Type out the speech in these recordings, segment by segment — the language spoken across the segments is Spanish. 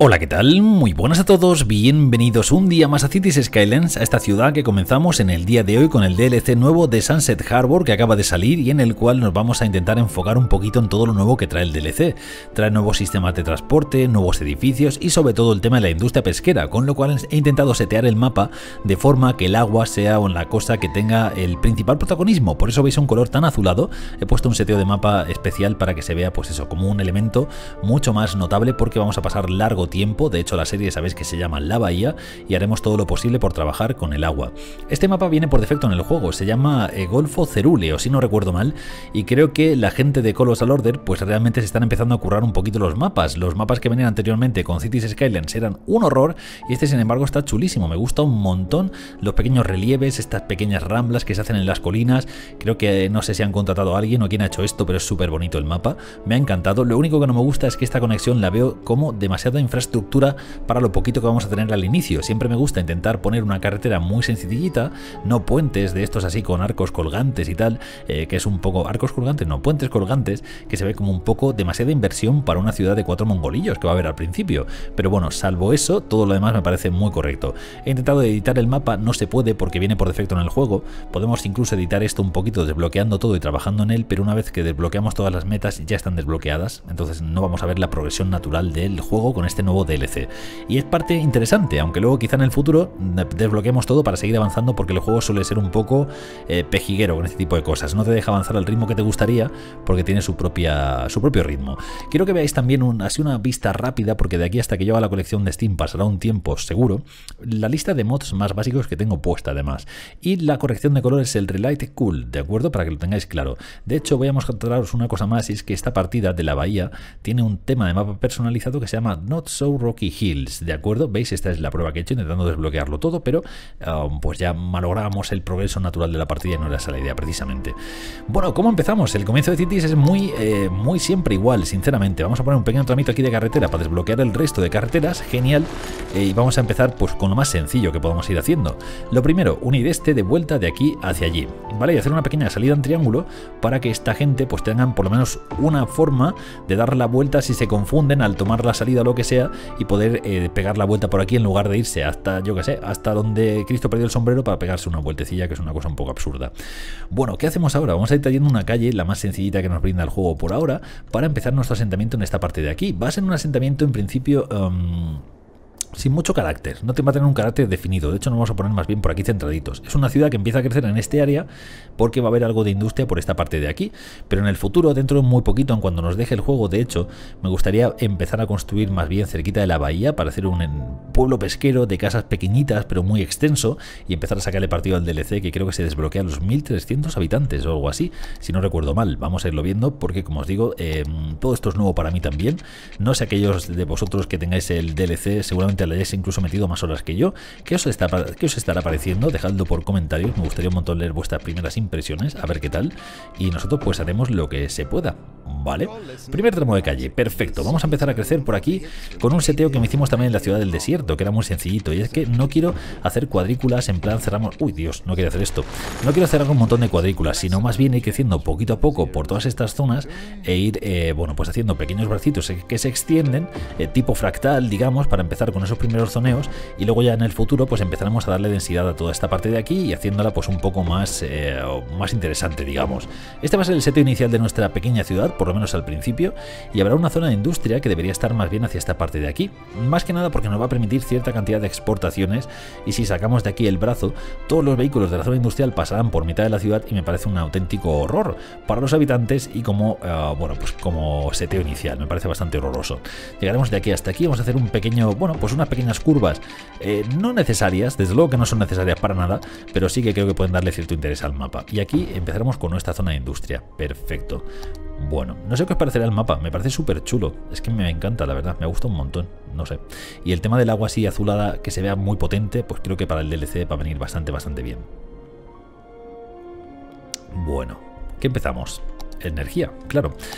Hola, ¿qué tal? Muy buenas a todos, bienvenidos un día más a Cities Skylines, a esta ciudad que comenzamos en el día de hoy con el DLC nuevo de Sunset Harbor que acaba de salir y en el cual nos vamos a intentar enfocar un poquito en todo lo nuevo que trae el DLC. Trae nuevos sistemas de transporte, nuevos edificios y sobre todo el tema de la industria pesquera, con lo cual he intentado setear el mapa de forma que el agua sea la cosa que tenga el principal protagonismo. Por eso veis un color tan azulado. He puesto un seteo de mapa especial para que se vea pues eso, como un elemento mucho más notable, porque vamos a pasar largo tiempo. De hecho, la serie sabéis que se llama La Bahía y haremos todo lo posible por trabajar con el agua. Este mapa viene por defecto en el juego, se llama Golfo Cerúleo, si no recuerdo mal, y creo que la gente de Colossal Order pues realmente se están empezando a currar un poquito los mapas. Los mapas que venían anteriormente con Cities Skylines eran un horror y este sin embargo está chulísimo, me gusta un montón los pequeños relieves, estas pequeñas ramblas que se hacen en las colinas. Creo que no sé si han contratado a alguien o quién ha hecho esto, pero es súper bonito el mapa, me ha encantado. Lo único que no me gusta es que esta conexión la veo como demasiada infraestructura para lo poquito que vamos a tener al inicio. Siempre me gusta intentar poner una carretera muy sencillita, no puentes de estos así con arcos colgantes y tal, que es un poco... arcos colgantes, no, puentes colgantes, que se ve como un poco demasiada inversión para una ciudad de 4 mongolillos que va a haber al principio. Pero bueno, salvo eso, todo lo demás me parece muy correcto. He intentado editar el mapa, no se puede porque viene por defecto en el juego. Podemos incluso editar esto un poquito desbloqueando todo y trabajando en él, pero una vez que desbloqueamos todas las metas ya están desbloqueadas, entonces no vamos a ver la progresión natural del juego con este nuevo DLC. Y es parte interesante, aunque luego quizá en el futuro desbloqueemos todo para seguir avanzando, porque el juego suele ser un poco pejiguero con este tipo de cosas. No te deja avanzar al ritmo que te gustaría porque tiene su propio ritmo. Quiero que veáis también así una vista rápida, porque de aquí hasta que llegue a la colección de Steam pasará un tiempo seguro, la lista de mods más básicos que tengo puesta además. Y la corrección de colores, el Relight Cool, ¿de acuerdo? Para que lo tengáis claro. De hecho, voy a mostraros una cosa más, y es que esta partida de la bahía tiene un tema de mapa personalizado que se llama Not So Rocky Hills, ¿de acuerdo? ¿Veis? Esta es la prueba que he hecho intentando desbloquearlo todo, pero pues ya malográbamos el progreso natural de la partida y no era esa la idea precisamente. Bueno, ¿cómo empezamos? El comienzo de Cities es muy siempre igual, sinceramente. Vamos a poner un pequeño tramito aquí de carretera para desbloquear el resto de carreteras, genial, y vamos a empezar pues con lo más sencillo que podamos ir haciendo. Lo primero, unir este de vuelta de aquí hacia allí, ¿vale? Y hacer una pequeña salida en triángulo para que esta gente pues tengan por lo menos una forma de dar la vuelta si se confunden al tomar la salida o lo que sea, y poder pegar la vuelta por aquí en lugar de irse hasta, yo que sé, hasta donde Cristo perdió el sombrero para pegarse una vueltecilla, que es una cosa un poco absurda. Bueno, ¿qué hacemos ahora? Vamos a ir trayendo una calle, la más sencillita que nos brinda el juego por ahora, para empezar nuestro asentamiento en esta parte de aquí. Va a ser un asentamiento en principio... sin mucho carácter, no te va a tener un carácter definido. De hecho, nos vamos a poner más bien por aquí centraditos. Es una ciudad que empieza a crecer en este área porque va a haber algo de industria por esta parte de aquí, pero en el futuro, dentro de muy poquito, en cuando nos deje el juego, de hecho, me gustaría empezar a construir más bien cerquita de la bahía para hacer un pueblo pesquero de casas pequeñitas pero muy extenso y empezar a sacarle partido al DLC, que creo que se desbloquea a los 1300 habitantes o algo así, si no recuerdo mal. Vamos a irlo viendo porque, como os digo, todo esto es nuevo para mí también. No sé, aquellos de vosotros que tengáis el DLC seguramente le hayáis incluso metido más horas que yo. ¿Qué os estará pareciendo? Dejadlo por comentarios, me gustaría un montón leer vuestras primeras impresiones, a ver qué tal, y nosotros pues haremos lo que se pueda, ¿vale? Primer tramo de calle, perfecto. Vamos a empezar a crecer por aquí con un seteo que me hicimos también en la ciudad del desierto, que era muy sencillito, y es que no quiero hacer cuadrículas en plan cerramos... Uy, Dios, no quiero hacer esto. No quiero cerrar un montón de cuadrículas, sino más bien ir creciendo poquito a poco por todas estas zonas e ir, bueno, pues haciendo pequeños bracitos que se extienden, tipo fractal, digamos, para empezar con esos primeros zoneos, y luego ya en el futuro pues empezaremos a darle densidad a toda esta parte de aquí y haciéndola pues un poco más interesante, digamos. Este va a ser el seteo inicial de nuestra pequeña ciudad, por lo menos al principio, y habrá una zona de industria que debería estar más bien hacia esta parte de aquí, más que nada porque nos va a permitir cierta cantidad de exportaciones, y si sacamos de aquí el brazo, todos los vehículos de la zona industrial pasarán por mitad de la ciudad y me parece un auténtico horror para los habitantes y como, bueno, pues como seteo inicial, me parece bastante horroroso. Llegaremos de aquí hasta aquí, vamos a hacer un pequeño, bueno, pues unas pequeñas curvas, no necesarias, desde luego que no son necesarias para nada, pero sí que creo que pueden darle cierto interés al mapa. Y aquí empezaremos con nuestra zona de industria, perfecto. Bueno, no sé qué os parecerá el mapa, me parece súper chulo, es que me encanta, la verdad, me gusta un montón, no sé. Y el tema del agua así azulada, que se vea muy potente, pues creo que para el DLC va a venir bastante bien. Bueno, ¿qué empezamos? Energía, claro.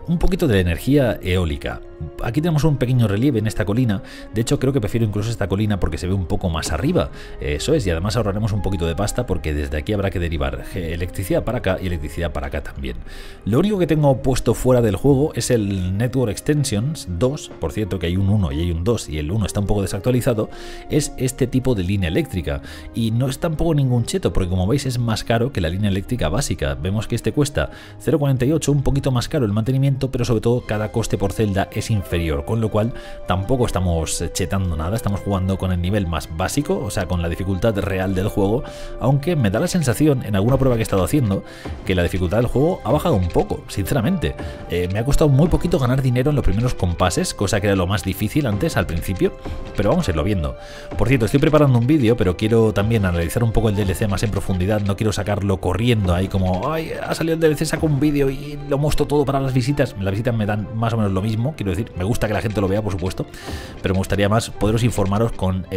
un poquito de la energía eólica. Aquí tenemos un pequeño relieve en esta colina, de hecho creo que prefiero incluso esta colina porque se ve un poco más arriba, eso es, y además ahorraremos un poquito de pasta porque desde aquí habrá que derivar electricidad para acá y electricidad para acá también. Lo único que tengo puesto fuera del juego es el Network Extensions 2, por cierto que hay un 1 y hay un 2 y el 1 está un poco desactualizado, es este tipo de línea eléctrica y no es tampoco ningún cheto porque como veis es más caro que la línea eléctrica básica, vemos que este cuesta 0,48, un poquito más caro el mantenimiento, pero sobre todo cada coste por celda es inferior, con lo cual tampoco estamos chetando nada, estamos jugando con el nivel más básico, o sea, con la dificultad real del juego, aunque me da la sensación, en alguna prueba que he estado haciendo, que la dificultad del juego ha bajado un poco, sinceramente. Me ha costado muy poquito ganar dinero en los primeros compases, cosa que era lo más difícil antes, al principio, pero vamos a irlo viendo. Por cierto, estoy preparando un vídeo, pero quiero también analizar un poco el DLC más en profundidad, no quiero sacarlo corriendo ahí como, ay, ha salido el DLC, saco un vídeo y lo muestro todo para las visitas me dan más o menos lo mismo, quiero decir, me gusta que la gente lo vea, por supuesto, pero me gustaría más poderos informaros con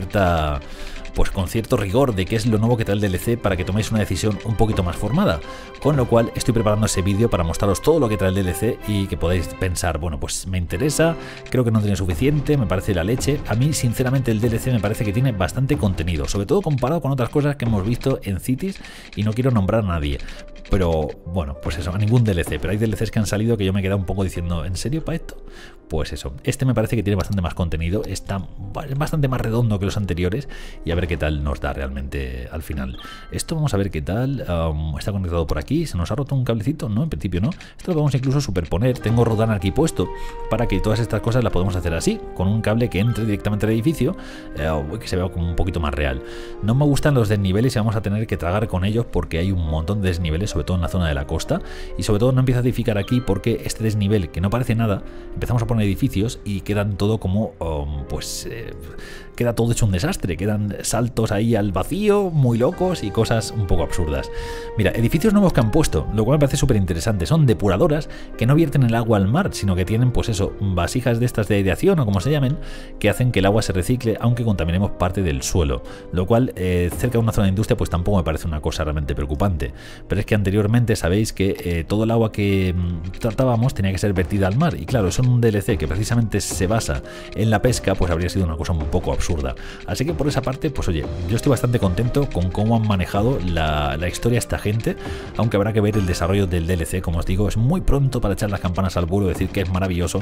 con cierto rigor de qué es lo nuevo que trae el DLC para que toméis una decisión un poquito más formada, con lo cual estoy preparando ese vídeo para mostraros todo lo que trae el DLC y que podáis pensar, bueno, pues me interesa, creo que no tiene suficiente, me parece la leche. A mí sinceramente el DLC me parece que tiene bastante contenido, sobre todo comparado con otras cosas que hemos visto en Cities y no quiero nombrar a nadie. Pero bueno, pues eso, a ningún DLC, pero hay DLCs que han salido que yo me he quedado un poco diciendo, ¿en serio para esto? Pues eso, este me parece que tiene bastante más contenido, está bastante más redondo que los anteriores y a ver qué tal nos da realmente al final. Esto vamos a ver qué tal, está conectado por aquí, se nos ha roto un cablecito, no, en principio no, esto lo podemos incluso superponer, tengo Rodan aquí puesto para que todas estas cosas las podemos hacer así, con un cable que entre directamente al edificio, que se vea como un poquito más real. No me gustan los desniveles y vamos a tener que tragar con ellos porque hay un montón de desniveles, sobre todo en la zona de la costa, y sobre todo no empiezo a edificar aquí porque este desnivel que no parece nada, empezamos a poner edificios y quedan todo como queda todo hecho un desastre, quedan saltos ahí al vacío muy locos y cosas un poco absurdas. Mira, edificios nuevos que han puesto, lo cual me parece súper interesante, son depuradoras que no vierten el agua al mar, sino que tienen pues eso, vasijas de estas de aireación o como se llamen, que hacen que el agua se recicle aunque contaminemos parte del suelo, lo cual cerca de una zona de industria pues tampoco me parece una cosa realmente preocupante, pero es que anteriormente sabéis que todo el agua que tratábamos tenía que ser vertida al mar y claro, eso en un DLC que precisamente se basa en la pesca pues habría sido una cosa un poco absurda. Así que por esa parte, pues oye, yo estoy bastante contento con cómo han manejado la historia esta gente, aunque habrá que ver el desarrollo del DLC, como os digo, es muy pronto para echar las campanas al vuelo, decir que es maravilloso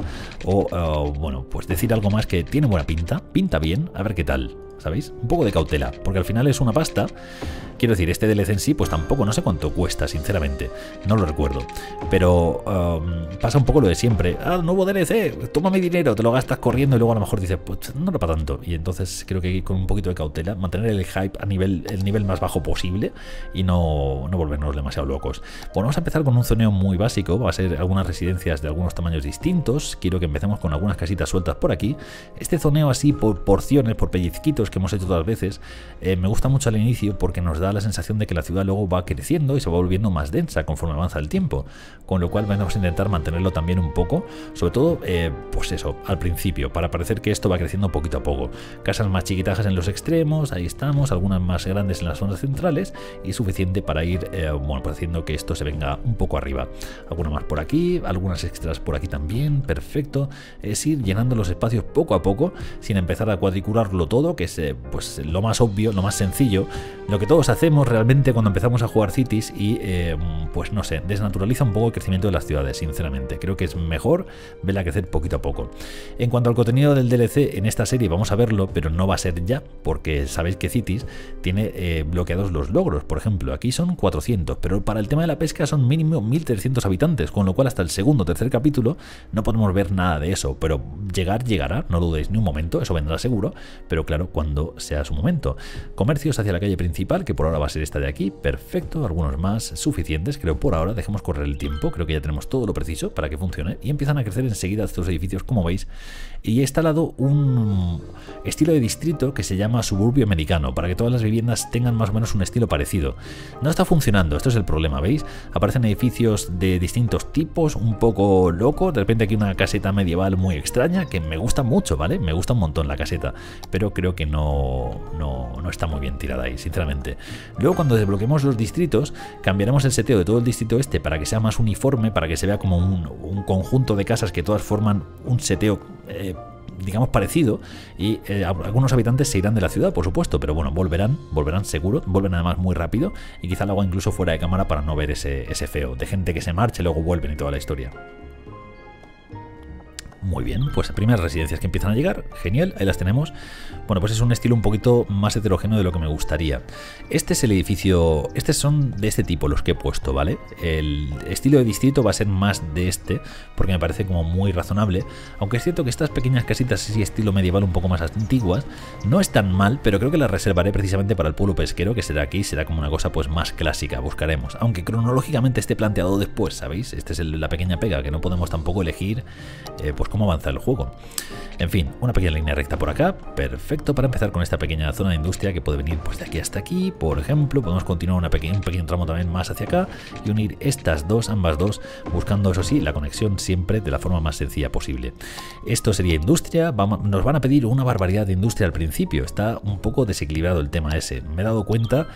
o bueno, pues decir algo más que tiene buena pinta, pinta bien, a ver qué tal. ¿Sabéis? Un poco de cautela, porque al final es una pasta. Quiero decir, este DLC en sí, pues tampoco, no sé cuánto cuesta, sinceramente, no lo recuerdo. Pero pasa un poco lo de siempre. Ah, nuevo DLC, toma mi dinero, te lo gastas corriendo y luego a lo mejor dices, pues no era para tanto. Y entonces creo que con un poquito de cautela, mantener el hype a el nivel más bajo posible y no volvernos demasiado locos. Bueno, vamos a empezar con un zoneo muy básico, va a ser algunas residencias de algunos tamaños distintos. Quiero que empecemos con algunas casitas sueltas por aquí. Este zoneo así por porciones, por pellizquitos que hemos hecho todas las veces, me gusta mucho al inicio porque nos da la sensación de que la ciudad luego va creciendo y se va volviendo más densa conforme avanza el tiempo, con lo cual vamos a intentar mantenerlo también un poco, sobre todo pues eso, al principio, para parecer que esto va creciendo poquito a poco. Casas más chiquitajas en los extremos, ahí estamos, algunas más grandes en las zonas centrales y suficiente para ir bueno, pues haciendo que esto se venga un poco arriba. Alguna más por aquí, algunas extras por aquí también, perfecto. Es ir llenando los espacios poco a poco sin empezar a cuadricularlo todo, que es pues lo más obvio, lo más sencillo, lo que todos hacemos realmente cuando empezamos a jugar Cities y pues no sé, desnaturaliza un poco el crecimiento de las ciudades, sinceramente. Creo que es mejor verla crecer poquito a poco. En cuanto al contenido del DLC, en esta serie vamos a verlo, pero no va a ser ya, porque sabéis que Cities tiene bloqueados los logros. Por ejemplo, aquí son 400, pero para el tema de la pesca son mínimo 1300 habitantes, con lo cual hasta el segundo o tercer capítulo no podemos ver nada de eso, pero llegará, no dudéis ni un momento, eso vendrá seguro, pero claro, cuando sea su momento. Comercios hacia la calle principal, que por ahora va a ser esta de aquí, perfecto, algunos más suficientes, creo por ahora, dejemos correr el tiempo, creo que ya tenemos todo lo preciso para que funcione y empiezan a crecer enseguida estos edificios, como veis, y he instalado un estilo de distrito que se llama suburbio americano, para que todas las viviendas tengan más o menos un estilo parecido. No está funcionando, esto es el problema, ¿veis? Aparecen edificios de distintos tipos, un poco locos, de repente aquí una caseta medieval muy extraña, que me gusta mucho, ¿vale? Me gusta un montón la caseta, pero creo que no está muy bien tirada ahí, sinceramente. Luego cuando desbloqueemos los distritos, cambiará cambiaremos el seteo de todo el distrito este para que sea más uniforme, para que se vea como un conjunto de casas que todas forman un seteo digamos parecido, y algunos habitantes se irán de la ciudad, por supuesto, pero bueno, volverán seguro, vuelven además muy rápido, y quizá lo haga incluso fuera de cámara para no ver ese feo de gente que se marcha y luego vuelven y toda la historia. Muy bien, pues primeras residencias que empiezan a llegar, genial, ahí las tenemos. Bueno, pues es un estilo un poquito más heterogéneo de lo que me gustaría. Este es el edificio, estos son de este tipo los que he puesto, ¿vale? El estilo de distrito va a ser más de este, porque me parece como muy razonable, aunque es cierto que estas pequeñas casitas así estilo medieval un poco más antiguas, no están mal, pero creo que las reservaré precisamente para el pueblo pesquero, que será aquí, será como una cosa pues más clásica, buscaremos. Aunque cronológicamente esté planteado después, ¿sabéis? Esta es la pequeña pega, que no podemos tampoco elegir, pues cómo avanzar el juego. En fin, una pequeña línea recta por acá, perfecto para empezar con esta pequeña zona de industria que puede venir pues de aquí hasta aquí, por ejemplo. Podemos continuar un pequeño tramo también más hacia acá y unir estas dos, ambas dos, buscando eso sí, la conexión siempre de la forma más sencilla posible. Esto sería industria, nos van a pedir una barbaridad de industria al principio, está un poco desequilibrado el tema ese. Me he dado cuenta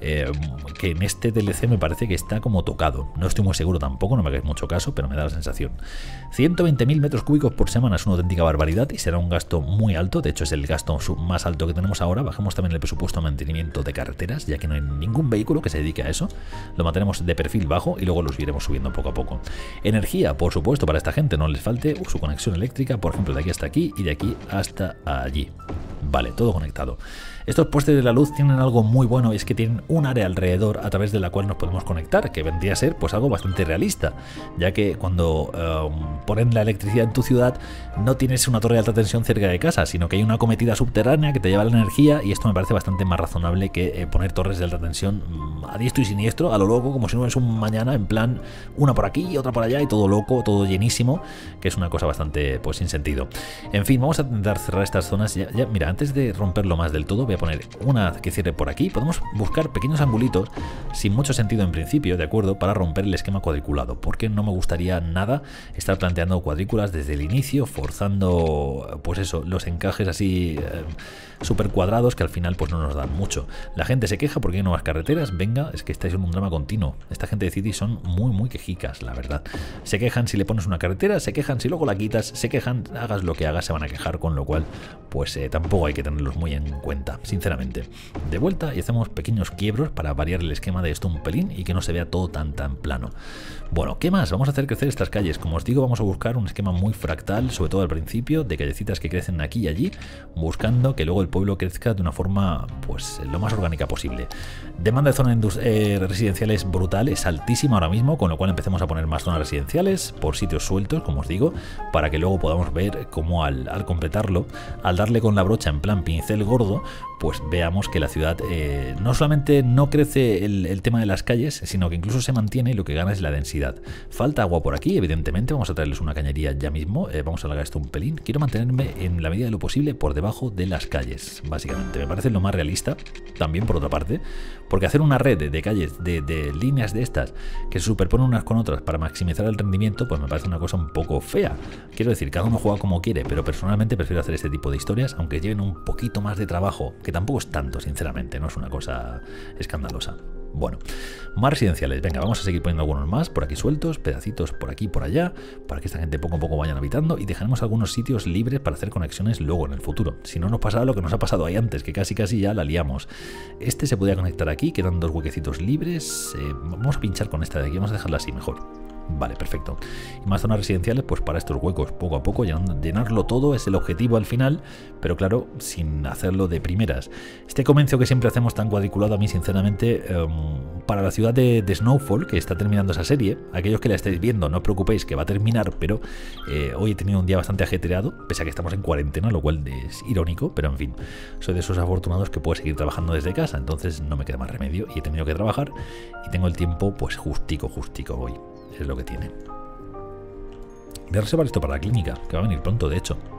que en este DLC me parece que está como tocado, no estoy muy seguro tampoco, no me hagáis mucho caso, pero me da la sensación. 120.000 metros cúbicos por semana es una auténtica barbaridad y será un gasto muy alto, de hecho es el gasto más alto que tenemos ahora. Bajemos también el presupuesto a mantenimiento de carreteras, ya que no hay ningún vehículo que se dedique a eso, lo mantenemos de perfil bajo y luego los iremos subiendo poco a poco. Energía, por supuesto, para esta gente no les falte su conexión eléctrica, por ejemplo de aquí hasta aquí y de aquí hasta allí. Vale, todo conectado. Estos postes de la luz tienen algo muy bueno, y es que tienen un área alrededor a través de la cual nos podemos conectar, que vendría a ser pues algo bastante realista, ya que cuando ponen la electricidad en tu ciudad no tienes una torre de alta tensión cerca de casa, sino que hay una cometida subterránea que te lleva la energía, y esto me parece bastante más razonable que poner torres de alta tensión a diestro y siniestro, a lo loco, como si no es un mañana, en plan una por aquí y otra por allá y todo loco, todo llenísimo, que es una cosa bastante pues sin sentido. En fin, vamos a intentar cerrar estas zonas. Ya, mira, antes de romperlo más del todo voy a poner una que cierre por aquí. Podemos buscar pequeños angulitos sin mucho sentido en principio, ¿de acuerdo? Para romper el esquema cuadriculado, porque no me gustaría nada estar planteando cuadrículas desde el inicio, forzando pues eso, los encajes así súper cuadrados que al final pues no nos dan mucho. La gente se queja porque hay nuevas carreteras, venga, es que estáis en un drama continuo. Esta gente de City son muy quejicas, la verdad. Se quejan si le pones una carretera, se quejan si luego la quitas, se quejan, hagas lo que hagas, se van a quejar, con lo cual pues tampoco hay que tenerlos muy en cuenta, sinceramente. De vuelta y hacemos pequeños quiebros para variar el esquema de esto un pelín y que no se vea todo tan plano. Bueno, ¿qué más? Vamos a hacer crecer estas calles. Como os digo, vamos a buscar un esquema muy fractal, sobre todo al principio, de callecitas que crecen aquí y allí, buscando que luego el pueblo crezca de una forma pues lo más orgánica posible. Demanda de zonas residenciales brutal, es altísima ahora mismo, con lo cual empecemos a poner más zonas residenciales por sitios sueltos, como os digo, para que luego podamos ver cómo al completarlo, al darle con la brocha en plan pincel gordo, pues veamos que la ciudad no solamente no crece el tema de las calles, sino que incluso se mantiene, y lo que gana es la densidad. Falta agua por aquí, evidentemente, vamos a traerles una cañería ya mismo, vamos a alargar esto un pelín. Quiero mantenerme en la medida de lo posible por debajo de las calles, básicamente. Me parece lo más realista, también por otra parte, porque hacer una red de calles, de líneas de estas, que se superponen unas con otras para maximizar el rendimiento, pues me parece una cosa un poco fea. Quiero decir, cada uno juega como quiere, pero personalmente prefiero hacer este tipo de historias, aunque lleven un poquito más de trabajo, que tampoco es tanto, sinceramente, no es una cosa escandalosa. Bueno, más residenciales, venga, vamos a seguir poniendo algunos más por aquí sueltos, pedacitos por aquí y por allá, para que esta gente poco a poco vayan habitando, y dejaremos algunos sitios libres para hacer conexiones luego en el futuro. Si no nos pasara lo que nos ha pasado ahí antes, que casi ya la liamos. Este se podía conectar aquí, quedan dos huequecitos libres, vamos a pinchar con esta de aquí, vamos a dejarla así mejor. Vale, perfecto. Y más zonas residenciales pues para estos huecos, poco a poco, llenarlo todo es el objetivo al final, pero claro, sin hacerlo de primeras. Este comienzo que siempre hacemos tan cuadriculado, a mí sinceramente, para la ciudad de Snowfall, que está terminando esa serie, aquellos que la estáis viendo, no os preocupéis que va a terminar, pero hoy he tenido un día bastante ajetreado, pese a que estamos en cuarentena, lo cual es irónico, pero en fin, soy de esos afortunados que puedo seguir trabajando desde casa, entonces no me queda más remedio y he tenido que trabajar y tengo el tiempo pues justico hoy. Es lo que tiene. Voy a reservar esto para la clínica, que va a venir pronto, de hecho.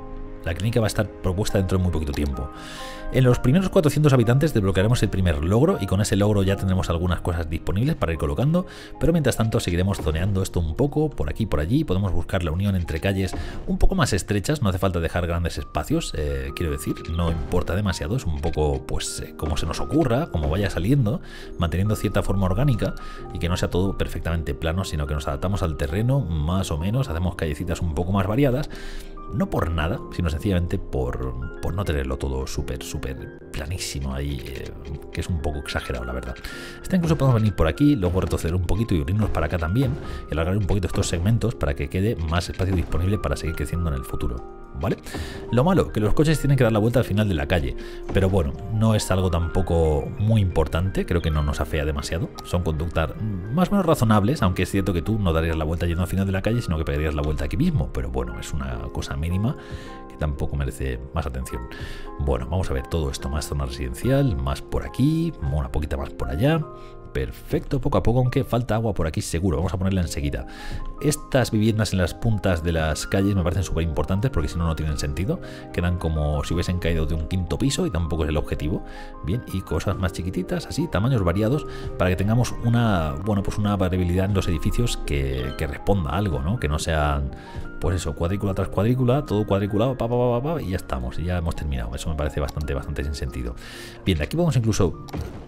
La clínica va a estar propuesta dentro de muy poquito tiempo. En los primeros 400 habitantes desbloquearemos el primer logro y con ese logro ya tendremos algunas cosas disponibles para ir colocando, pero mientras tanto seguiremos zoneando esto un poco, por aquí, por allí. Podemos buscar la unión entre calles un poco más estrechas, no hace falta dejar grandes espacios, quiero decir, no importa demasiado, es un poco pues como se nos ocurra, como vaya saliendo, manteniendo cierta forma orgánica y que no sea todo perfectamente plano, sino que nos adaptamos al terreno más o menos, hacemos callecitas un poco más variadas. No por nada, sino sencillamente por no tenerlo todo súper planísimo ahí, que es un poco exagerado, la verdad. Incluso podemos venir por aquí, luego retroceder un poquito y unirnos para acá también, y alargar un poquito estos segmentos para que quede más espacio disponible para seguir creciendo en el futuro. ¿Vale? Lo malo, que los coches tienen que dar la vuelta al final de la calle, pero bueno, no es algo tampoco muy importante, creo que no nos afea demasiado, son conductas más o menos razonables, aunque es cierto que tú no darías la vuelta yendo al final de la calle, sino que pegarías la vuelta aquí mismo, pero bueno, es una cosa mínima que tampoco merece más atención. Bueno, vamos a ver todo esto, más zona residencial, más por aquí, una poquita más por allá. Perfecto, poco a poco, aunque falta agua por aquí seguro, vamos a ponerla enseguida. Estas viviendas en las puntas de las calles me parecen súper importantes porque si no, no tienen sentido. Quedan como si hubiesen caído de un quinto piso y tampoco es el objetivo. Bien, y cosas más chiquititas, así, tamaños variados, para que tengamos una variabilidad en los edificios que responda a algo, ¿no? Que no sean, pues eso, cuadrícula tras cuadrícula, todo cuadriculado, y ya estamos, y ya hemos terminado. Eso me parece bastante sin sentido. Bien, de aquí podemos incluso...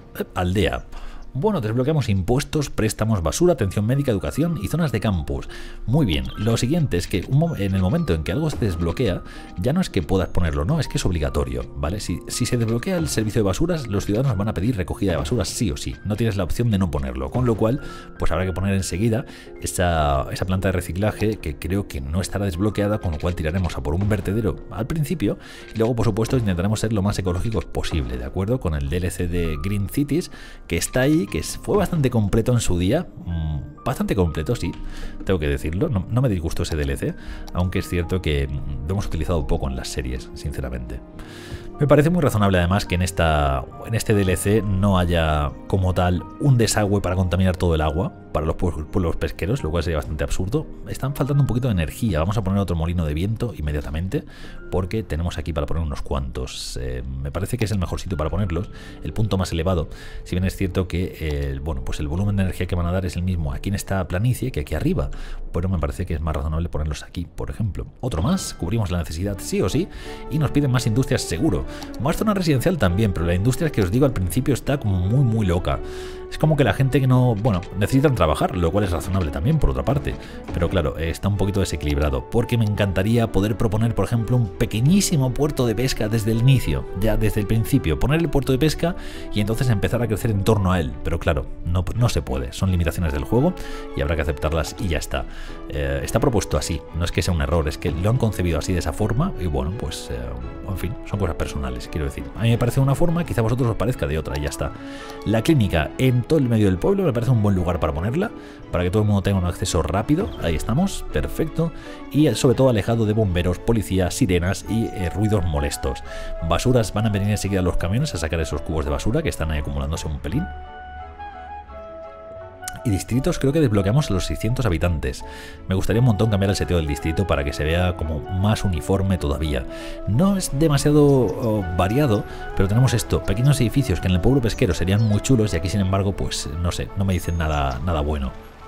aldea. Bueno, desbloqueamos impuestos, préstamos, basura, atención médica, educación y zonas de campus. Muy bien, lo siguiente es que en el momento en que algo se desbloquea, ya no es que puedas ponerlo, no, es que es obligatorio, ¿vale? Si se desbloquea el servicio de basuras, los ciudadanos van a pedir recogida de basuras sí o sí, no tienes la opción de no ponerlo, con lo cual, pues habrá que poner enseguida esa planta de reciclaje que creo que no estará desbloqueada, con lo cual tiraremos a por un vertedero al principio y luego, por supuesto, intentaremos ser lo más ecológicos posible, ¿de acuerdo? Con el DLC de Green Cities, que está ahí, que fue bastante completo en su día, bastante completo, sí, tengo que decirlo, no me disgustó ese DLC, aunque es cierto que lo hemos utilizado poco en las series, sinceramente. Me parece muy razonable además que en este DLC no haya como tal un desagüe para contaminar todo el agua para los pueblos pesqueros, lo cual sería bastante absurdo. Están faltando un poquito de energía, vamos a poner otro molino de viento inmediatamente porque tenemos aquí para poner unos cuantos. Me parece que es el mejor sitio para ponerlos, el punto más elevado, si bien es cierto que pues el volumen de energía que van a dar es el mismo aquí en esta planicie que aquí arriba, pero me parece que es más razonable ponerlos aquí, por ejemplo. Otro más, cubrimos la necesidad sí o sí y nos piden más industrias seguro. Más zona residencial también, pero la industria que os digo al principio está como muy loca. Es como que la gente que no... Bueno, necesitan trabajar, lo cual es razonable también, por otra parte. Pero claro, está un poquito desequilibrado, porque me encantaría poder proponer, por ejemplo, un pequeñísimo puerto de pesca desde el inicio, ya desde el principio. Poner el puerto de pesca y entonces empezar a crecer en torno a él. Pero claro, no se puede, son limitaciones del juego y habrá que aceptarlas y ya está. Está propuesto así, no es que sea un error, es que lo han concebido así de esa forma y bueno, pues en fin, son cosas personales, quiero decir. A mí me parece de una forma, quizá a vosotros os parezca de otra y ya está. La clínica en todo el medio del pueblo me parece un buen lugar para ponerla, para que todo el mundo tenga un acceso rápido, ahí estamos, perfecto, y sobre todo alejado de bomberos, policías, sirenas y ruidos molestos. Basuras, van a venir enseguida los camiones a sacar esos cubos de basura que están ahí acumulándose un pelín. Y distritos creo que desbloqueamos los 600 habitantes. Me gustaría un montón cambiar el seteo del distrito para que se vea como más uniforme todavía. No es demasiado variado, pero tenemos esto, pequeños edificios que en el pueblo pesquero serían muy chulos y aquí sin embargo, pues no sé, no me dicen nada bueno.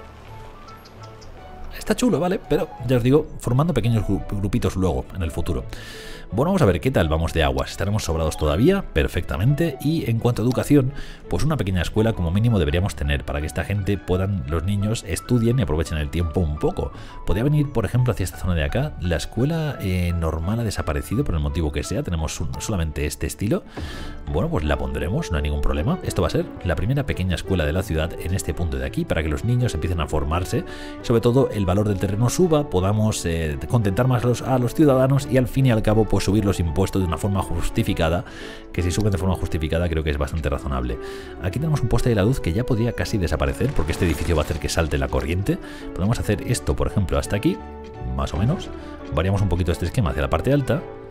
Está chulo, ¿vale? Pero ya os digo, formando pequeños grupitos luego, en el futuro. Bueno, vamos a ver qué tal vamos de aguas. Estaremos sobrados todavía, perfectamente. Y en cuanto a educación, pues una pequeña escuela como mínimo deberíamos tener para que esta gente los niños estudien y aprovechen el tiempo un poco. Podría venir, por ejemplo, hacia esta zona de acá. La escuela normal ha desaparecido por el motivo que sea. Tenemos solamente este estilo. Bueno, pues la pondremos, no hay ningún problema. Esto va a ser la primera pequeña escuela de la ciudad en este punto de aquí para que los niños empiecen a formarse. Sobre todo el valor del terreno suba, podamos contentar más a los ciudadanos y al fin y al cabo pues subir los impuestos de una forma justificada, que si suben de forma justificada creo que es bastante razonable. Aquí tenemos un poste de la luz que ya podría casi desaparecer porque este edificio va a hacer que salte la corriente. Podemos hacer esto, por ejemplo, hasta aquí, más o menos. Variamos un poquito este esquema hacia la parte alta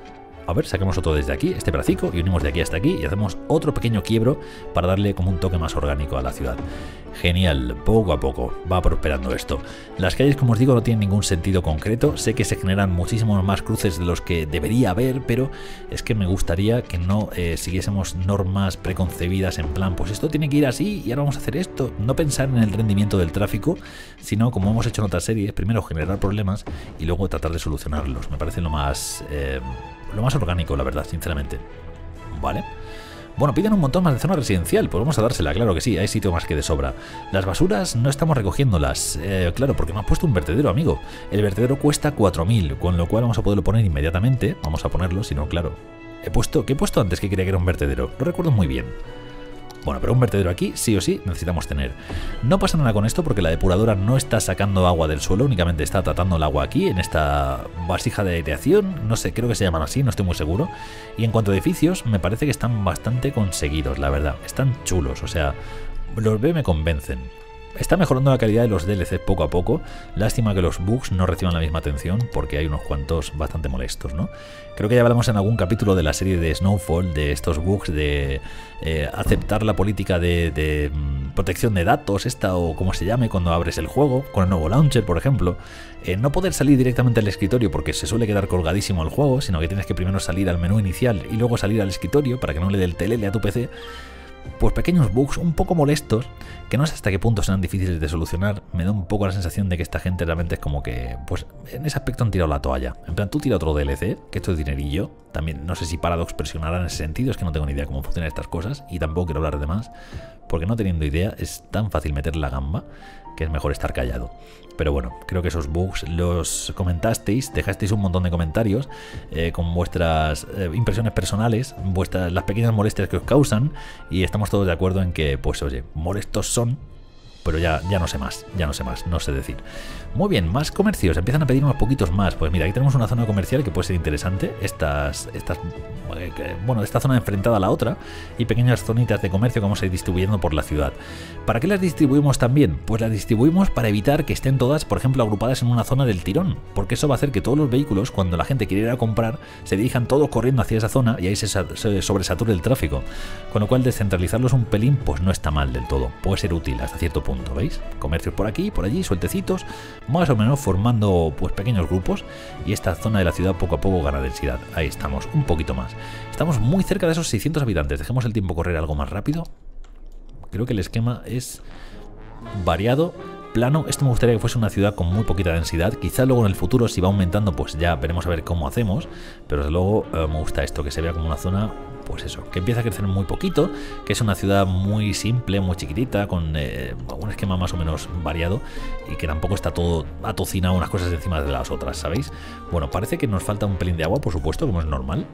A ver, sacamos otro desde aquí, este bracico, y unimos de aquí hasta aquí y hacemos otro pequeño quiebro para darle como un toque más orgánico a la ciudad. Genial, poco a poco va prosperando esto. Las calles, como os digo, no tienen ningún sentido concreto. Sé que se generan muchísimos más cruces de los que debería haber, pero es que me gustaría que no siguiésemos normas preconcebidas en plan, pues esto tiene que ir así y ahora vamos a hacer esto. No pensar en el rendimiento del tráfico, sino como hemos hecho en otras series, primero generar problemas y luego tratar de solucionarlos. Me parece lo más orgánico, la verdad, sinceramente. Vale. Bueno, piden un montón más de zona residencial, pues vamos a dársela, claro que sí, hay sitio más que de sobra. Las basuras no estamos recogiéndolas, claro, porque me has puesto un vertedero, amigo. El vertedero cuesta 4000, con lo cual vamos a poderlo poner inmediatamente, vamos a ponerlo, si no, claro. ¿Qué he puesto antes que creía que era un vertedero? Lo recuerdo muy bien. Bueno, pero un vertedero aquí sí o sí necesitamos tener. No pasa nada con esto porque la depuradora no está sacando agua del suelo, únicamente está tratando el agua aquí, en esta vasija de aireación, no sé, creo que se llaman así, no estoy muy seguro. Y en cuanto a edificios, me parece que están bastante conseguidos, la verdad. Están chulos, o sea, los veo y me convencen. Está mejorando la calidad de los DLC poco a poco. Lástima que los bugs no reciban la misma atención porque hay unos cuantos bastante molestos, ¿no? Creo que ya hablamos en algún capítulo de la serie de Snowfall de estos bugs de aceptar la política de protección de datos, esta o como se llame cuando abres el juego, con el nuevo launcher, por ejemplo. No poder salir directamente al escritorio porque se suele quedar colgadísimo el juego, sino que tienes que primero salir al menú inicial y luego salir al escritorio para que no le dé el telele a tu PC. Pues pequeños bugs un poco molestos, que no sé hasta qué punto serán difíciles de solucionar. Me da un poco la sensación de que esta gente realmente es como que, pues en ese aspecto han tirado la toalla. En plan, tú tira otro DLC, que esto es dinerillo. También no sé si Paradox presionará en ese sentido, es que no tengo ni idea cómo funcionan estas cosas y tampoco quiero hablar de más, porque no teniendo idea es tan fácil meter la gamba que es mejor estar callado. Pero bueno, creo que esos bugs los comentasteis, dejasteis un montón de comentarios con vuestras impresiones personales, las pequeñas molestias que os causan, y estamos todos de acuerdo en que, pues oye, molestos son, pero ya no sé más, no sé decir. Muy bien, más comercios, empiezan a pedir unos poquitos más. Pues mira, aquí tenemos una zona comercial que puede ser interesante, esta zona enfrentada a la otra, y pequeñas zonitas de comercio que vamos a ir distribuyendo por la ciudad. ¿Para qué las distribuimos también? Pues las distribuimos para evitar que estén todas, por ejemplo, agrupadas en una zona del tirón, porque eso va a hacer que todos los vehículos, cuando la gente quiere ir a comprar, se dirijan todos corriendo hacia esa zona y ahí se sobresature el tráfico. Con lo cual descentralizarlos un pelín pues no está mal del todo, puede ser útil hasta cierto punto, ¿veis? Comercios por aquí, por allí, sueltecitos, más o menos formando pues pequeños grupos, y esta zona de la ciudad poco a poco gana densidad. Ahí estamos, un poquito más. Estamos muy cerca de esos 600 habitantes, dejemos el tiempo correr algo más rápido. Creo que el esquema es variado, plano. Esto me gustaría que fuese una ciudad con muy poquita densidad. Quizá luego en el futuro, si va aumentando, pues ya veremos a ver cómo hacemos. Pero desde luego me gusta esto, que se vea como una zona, pues eso, que empieza a crecer muy poquito, que es una ciudad muy simple, muy chiquitita, con un esquema más o menos variado y que tampoco está todo atocinado unas cosas encima de las otras, ¿sabéis? Bueno, parece que nos falta un pelín de agua, por supuesto, como es normal.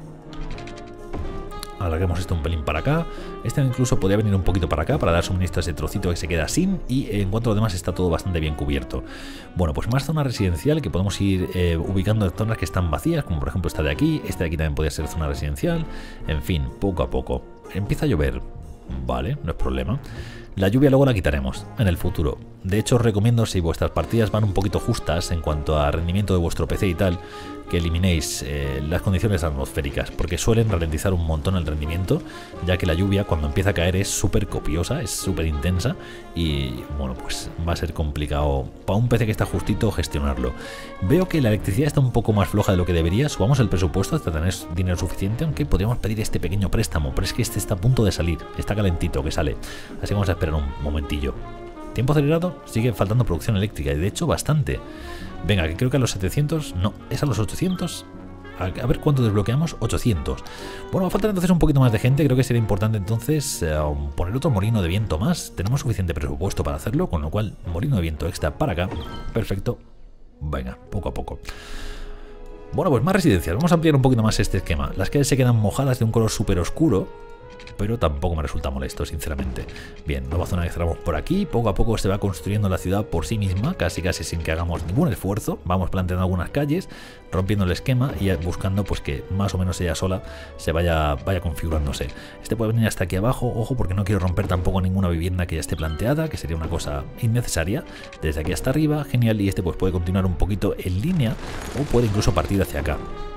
Alarguemos esto un pelín para acá. Este incluso podría venir un poquito para acá para dar suministro a ese trocito que se queda sin. Y en cuanto a lo demás está todo bastante bien cubierto. Bueno, pues más zona residencial que podemos ir ubicando en zonas que están vacías, como por ejemplo esta de aquí. Esta de aquí también podría ser zona residencial. En fin, poco a poco. Empieza a llover. Vale, no es problema. La lluvia luego la quitaremos en el futuro. De hecho, os recomiendo, si vuestras partidas van un poquito justas en cuanto a rendimiento de vuestro PC y tal, que eliminéis las condiciones atmosféricas, porque suelen ralentizar un montón el rendimiento, ya que la lluvia cuando empieza a caer es súper copiosa, es súper intensa y bueno, pues va a ser complicado para un PC que está justito gestionarlo. Veo que la electricidad está un poco más floja de lo que debería, subamos el presupuesto hasta tener dinero suficiente, aunque podríamos pedir este pequeño préstamo, pero es que este está a punto de salir, está calentito que sale, así que vamos a esperar un momentillo. Tiempo acelerado, sigue faltando producción eléctrica y de hecho bastante. Venga, que creo que a los 700, no, es a los 800. A ver cuánto desbloqueamos, 800. Bueno, va a faltar entonces un poquito más de gente. Creo que sería importante entonces poner otro molino de viento más. Tenemos suficiente presupuesto para hacerlo, con lo cual molino de viento extra para acá. Perfecto. Venga, poco a poco. Bueno, pues más residencias. Vamos a ampliar un poquito más este esquema. Las calles se quedan mojadas de un color súper oscuro, pero tampoco me resulta molesto, sinceramente. Bien, nueva zona que cerramos por aquí. Poco a poco se va construyendo la ciudad por sí misma, casi sin que hagamos ningún esfuerzo. Vamos planteando algunas calles, rompiendo el esquema y buscando pues que más o menos ella sola se vaya configurándose. Este puede venir hasta aquí abajo, ojo, porque no quiero romper tampoco ninguna vivienda que ya esté planteada, que sería una cosa innecesaria. Desde aquí hasta arriba, genial, y este pues puede continuar un poquito en línea o puede incluso partir hacia acá.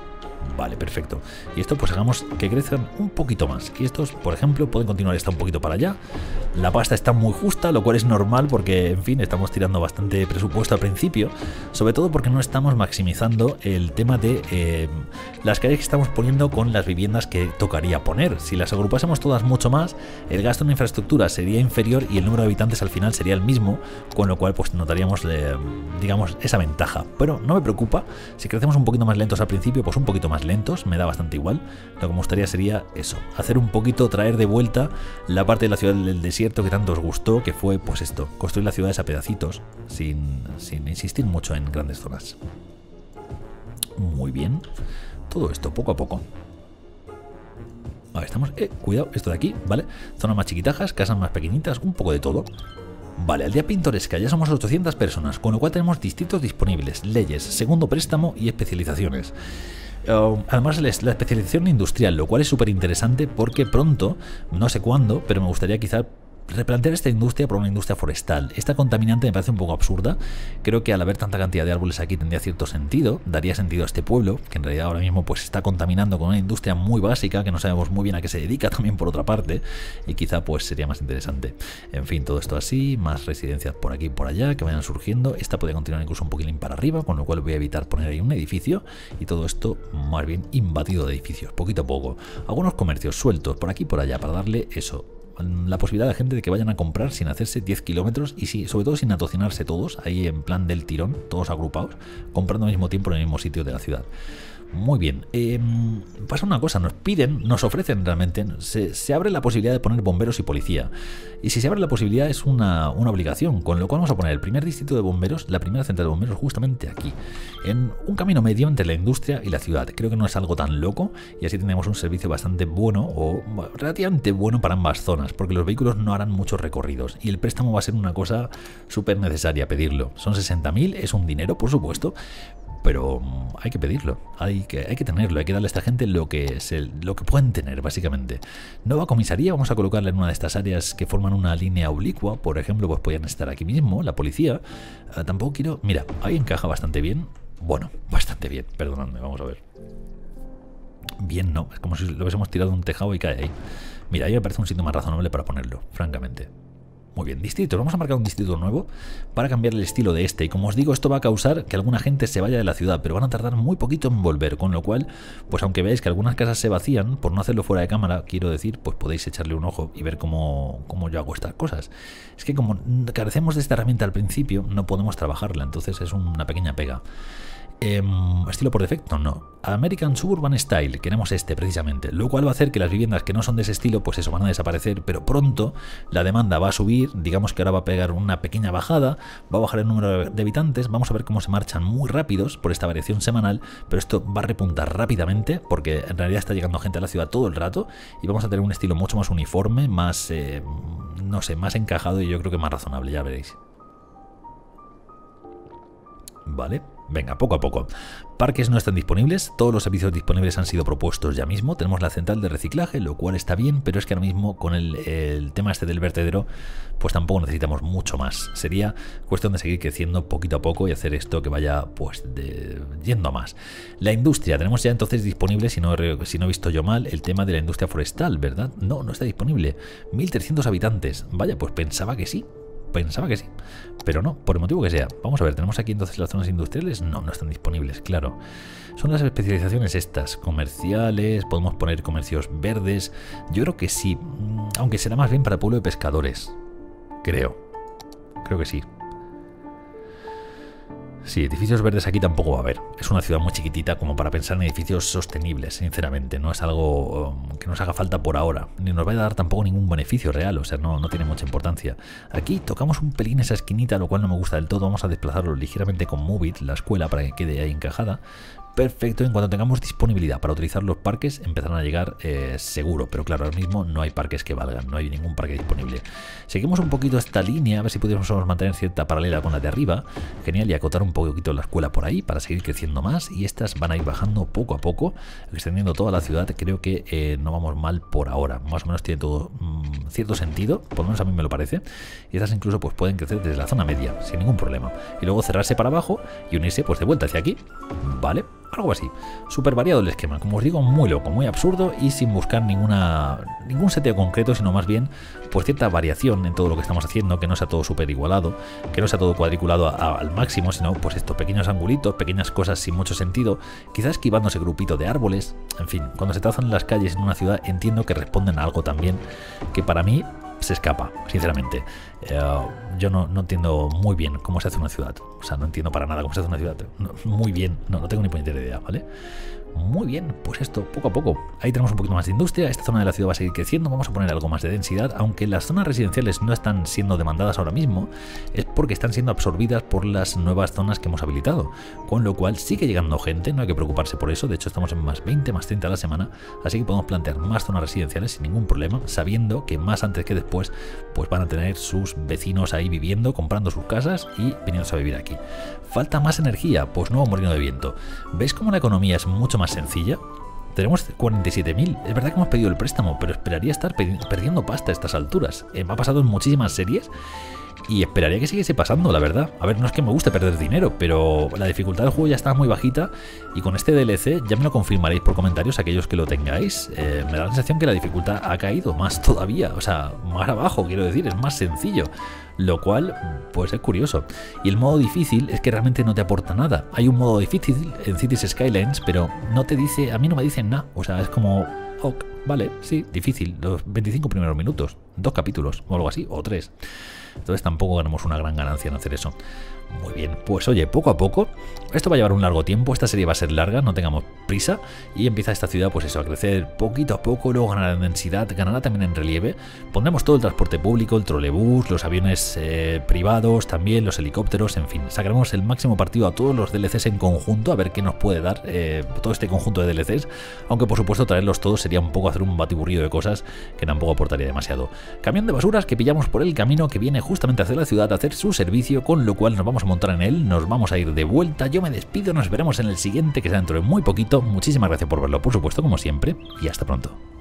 Vale, perfecto. Y esto pues hagamos que crezcan un poquito más. Y estos, por ejemplo, pueden continuar esta un poquito para allá. La pasta está muy justa, lo cual es normal porque, en fin, estamos tirando bastante presupuesto al principio. Sobre todo porque no estamos maximizando el tema de las calles que estamos poniendo con las viviendas que tocaría poner. Si las agrupásemos todas mucho más, el gasto en infraestructura sería inferior y el número de habitantes al final sería el mismo, con lo cual pues notaríamos, digamos, esa ventaja. Pero no me preocupa, si crecemos un poquito más lentos al principio, pues un poquito más lentos, me da bastante igual. Lo que me gustaría sería eso, hacer un poquito, traer de vuelta la parte de la ciudad del desierto que tanto os gustó, que fue pues esto, construir las ciudades a pedacitos, sin insistir mucho en grandes zonas. Muy bien, todo esto poco a poco. A ver, estamos, cuidado, esto de aquí, ¿vale? Zonas más chiquitajas, casas más pequeñitas, un poco de todo. Vale, aldea pintoresca, ya somos 800 personas, con lo cual tenemos distritos disponibles, leyes, segundo préstamo y especializaciones. Además la especialización industrial, lo cual es súper interesante porque pronto, no sé cuándo, pero me gustaría quizá replantear esta industria por una industria forestal. Esta contaminante me parece un poco absurda. Creo que al haber tanta cantidad de árboles aquí tendría cierto sentido, daría sentido a este pueblo, que en realidad ahora mismo pues está contaminando con una industria muy básica, que no sabemos muy bien a qué se dedica también por otra parte, y quizá pues sería más interesante. En fin, todo esto así, más residencias por aquí y por allá que vayan surgiendo. Esta podría continuar incluso un poquitín para arriba, con lo cual voy a evitar poner ahí un edificio, y todo esto más bien invadido de edificios, poquito a poco. Algunos comercios sueltos por aquí y por allá para darle eso, la posibilidad de la gente de que vayan a comprar sin hacerse 10 kilómetros y sí, sobre todo sin atocinarse todos, ahí en plan del tirón, todos agrupados, comprando al mismo tiempo en el mismo sitio de la ciudad. Muy bien, pasa una cosa, nos ofrecen realmente, se abre la posibilidad de poner bomberos y policía. Y si se abre la posibilidad es una obligación, con lo cual vamos a poner el primer distrito de bomberos, la primera central de bomberos justamente aquí, en un camino medio entre la industria y la ciudad. Creo que no es algo tan loco y así tenemos un servicio bastante bueno o relativamente bueno para ambas zonas, porque los vehículos no harán muchos recorridos y el préstamo va a ser una cosa súper necesaria pedirlo. Son 60.000, es un dinero por supuesto, pero hay que pedirlo, hay que tenerlo, hay que darle a esta gente lo que pueden tener, básicamente. Nueva comisaría, vamos a colocarla en una de estas áreas que forman una línea oblicua, por ejemplo, pues podrían estar aquí mismo, la policía. Tampoco quiero, mira, ahí encaja bastante bien, bueno, bastante bien, perdonadme, vamos a ver. Bien, no, es como si lo hubiésemos tirado de un tejado y cae ahí. Mira, ahí me parece un sitio más razonable para ponerlo, francamente. Muy bien, distritos. Vamos a marcar un distrito nuevo para cambiar el estilo de este. Y como os digo, esto va a causar que alguna gente se vaya de la ciudad, pero van a tardar muy poquito en volver. Con lo cual, pues aunque veáis que algunas casas se vacían, por no hacerlo fuera de cámara, quiero decir, pues podéis echarle un ojo y ver cómo yo hago estas cosas. Es que como carecemos de esta herramienta al principio, no podemos trabajarla, entonces es una pequeña pega. Estilo por defecto, no. American Suburban Style, queremos este precisamente, lo cual va a hacer que las viviendas que no son de ese estilo, pues eso, van a desaparecer, pero pronto la demanda va a subir, digamos que ahora va a pegar una pequeña bajada, va a bajar el número de habitantes, vamos a ver cómo se marchan muy rápidos por esta variación semanal, pero esto va a repuntar rápidamente, porque en realidad está llegando gente a la ciudad todo el rato, y vamos a tener un estilo mucho más uniforme, más, no sé, más encajado y yo creo que más razonable, ya veréis. Vale, venga, poco a poco. Parques no están disponibles, todos los servicios disponibles han sido propuestos ya mismo. Tenemos la central de reciclaje, lo cual está bien, pero es que ahora mismo con el tema este del vertedero, pues tampoco necesitamos mucho más. Sería cuestión de seguir creciendo poquito a poco y hacer esto que vaya pues yendo a más. La industria, tenemos ya entonces disponible, si no he visto yo mal, el tema de la industria forestal, ¿verdad? No, no está disponible. 1300 habitantes, vaya, pues pensaba que sí. Pensaba que sí, pero no, por el motivo que sea. Vamos a ver, ¿tenemos aquí entonces las zonas industriales? No, no están disponibles, claro. Son las especializaciones estas, comerciales, podemos poner comercios verdes. Yo creo que sí, aunque será más bien para pueblo de pescadores. Creo que sí. Sí, edificios verdes aquí tampoco va a haber. Es una ciudad muy chiquitita como para pensar en edificios sostenibles, sinceramente. No es algo que nos haga falta por ahora. Ni nos va a dar tampoco ningún beneficio real, o sea, no tiene mucha importancia. Aquí tocamos un pelín esa esquinita, lo cual no me gusta del todo. Vamos a desplazarlo ligeramente con Move It, la escuela, para que quede ahí encajada. Perfecto, en cuanto tengamos disponibilidad para utilizar los parques empezarán a llegar seguro, pero claro, ahora mismo no hay parques que valgan, no hay ningún parque disponible. Seguimos un poquito esta línea, a ver si pudiéramos mantener cierta paralela con la de arriba, genial, y acotar un poquito la escuela por ahí para seguir creciendo más, y estas van a ir bajando poco a poco, extendiendo toda la ciudad. Creo que no vamos mal por ahora, más o menos tiene todo cierto sentido, por lo menos a mí me lo parece, y estas incluso pues pueden crecer desde la zona media, sin ningún problema, y luego cerrarse para abajo y unirse pues de vuelta hacia aquí, ¿vale? Algo así. Súper variado el esquema, como os digo, muy loco, muy absurdo y sin buscar ningún seteo concreto, sino más bien pues cierta variación en todo lo que estamos haciendo, que no sea todo súper igualado, que no sea todo cuadriculado al máximo, sino pues estos pequeños angulitos, pequeñas cosas sin mucho sentido, quizás esquivando ese grupito de árboles. En fin, cuando se trazan las calles en una ciudad entiendo que responden a algo también que para mí se escapa, sinceramente. Yo no entiendo muy bien cómo se hace una ciudad. O sea, no entiendo para nada cómo se hace una ciudad. Muy bien, no tengo ni puñetera idea, ¿vale? Muy bien, pues esto, poco a poco. Ahí tenemos un poquito más de industria, esta zona de la ciudad va a seguir creciendo, vamos a poner algo más de densidad, aunque las zonas residenciales no están siendo demandadas ahora mismo, es porque están siendo absorbidas por las nuevas zonas que hemos habilitado, con lo cual sigue llegando gente, no hay que preocuparse por eso, de hecho estamos en más 20, más 30 a la semana, así que podemos plantear más zonas residenciales sin ningún problema, sabiendo que más antes que después, pues van a tener sus vecinos ahí viviendo, comprando sus casas y viniéndose a vivir aquí. ¿Falta más energía? Pues nuevo molino de viento. ¿Veis cómo la economía es mucho más sencilla? Tenemos 47.000. Es verdad que hemos pedido el préstamo, pero esperaría estar perdiendo pasta a estas alturas. Me ha pasado en muchísimas series y esperaría que siguiese pasando, la verdad. A ver, no es que me guste perder dinero, pero la dificultad del juego ya está muy bajita y con este DLC ya me lo confirmaréis por comentarios aquellos que lo tengáis. Me da la sensación que la dificultad ha caído más todavía, o sea, más abajo, quiero decir, es más sencillo. Lo cual, pues es curioso. Y el modo difícil es que realmente no te aporta nada. Hay un modo difícil en Cities Skylines, pero no te dice, a mí no me dicen nada. O sea, es como, ok, vale, sí, difícil, los 25 primeros minutos, 2 capítulos o algo así, o 3. Entonces tampoco ganamos una gran ganancia en hacer eso. Muy bien, pues oye, poco a poco, esto va a llevar un largo tiempo, esta serie va a ser larga, no tengamos prisa, y empieza esta ciudad pues eso, a crecer poquito a poco, luego ganará en densidad, ganará también en relieve, pondremos todo el transporte público, el trolebús, los aviones privados, también los helicópteros, en fin, sacaremos el máximo partido a todos los DLCs en conjunto, a ver qué nos puede dar todo este conjunto de DLCs, aunque por supuesto traerlos todos sería un poco hacer un batiburrillo de cosas que tampoco aportaría demasiado. Camión de basuras que pillamos por el camino que viene justamente hacia la ciudad a hacer su servicio, con lo cual nos vamos a montar en él, nos vamos a ir de vuelta, yo me despido, nos veremos en el siguiente que será dentro de muy poquito, muchísimas gracias por verlo por supuesto como siempre y hasta pronto.